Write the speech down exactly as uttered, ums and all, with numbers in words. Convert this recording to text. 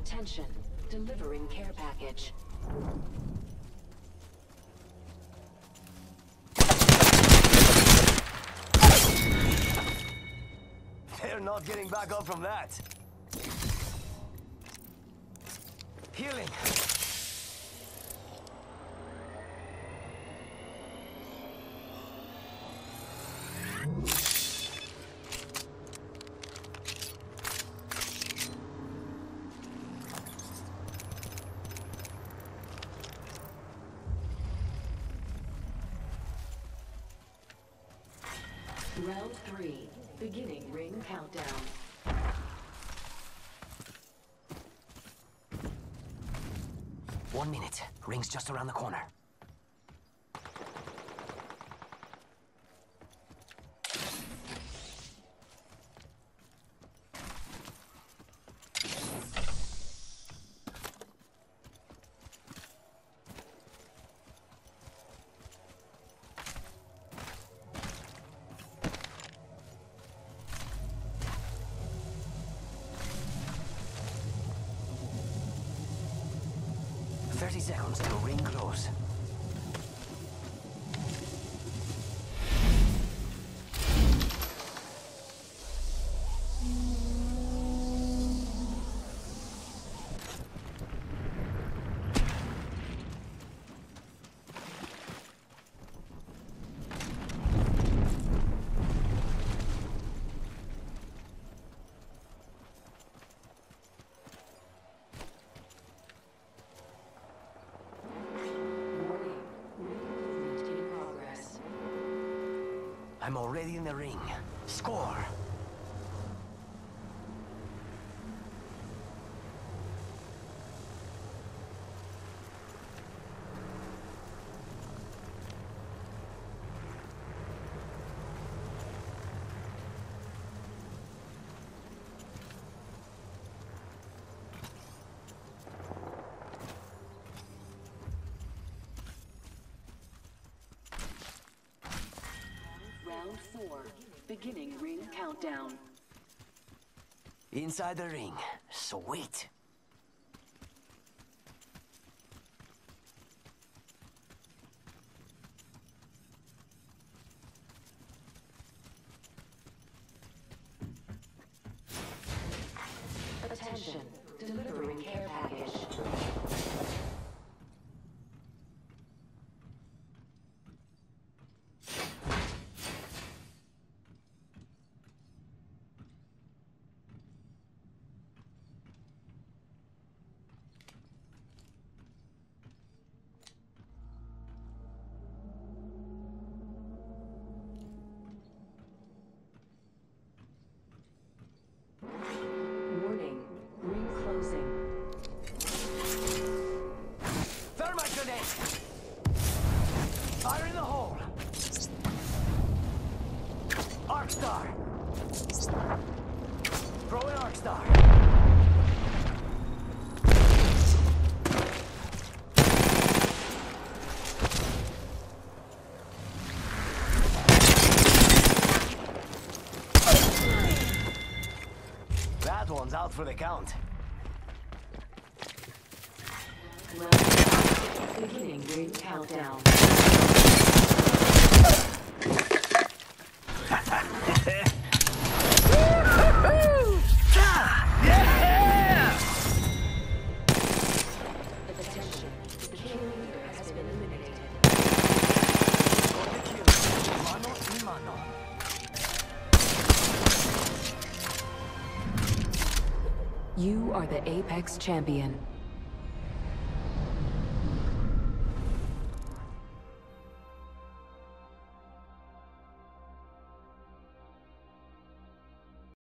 Attention, delivering care package. They're not getting back up from that. Healing. Round three, beginning ring countdown. One minute. Ring's just around the corner. Thirty seconds till ring close. I'm already in the ring. Score! Round four, beginning ring countdown. Inside the ring. Sweet. Attention, delivering care package. Warning, ring closing. Thermite grenade! Fire in the hole! Arc Star! Throw an Arc Star! That one's out for the count. Round five, beginning ring countdown. Yeah! Attention, the kill leader has been eliminated. Mano y mano. You are the Apex champion.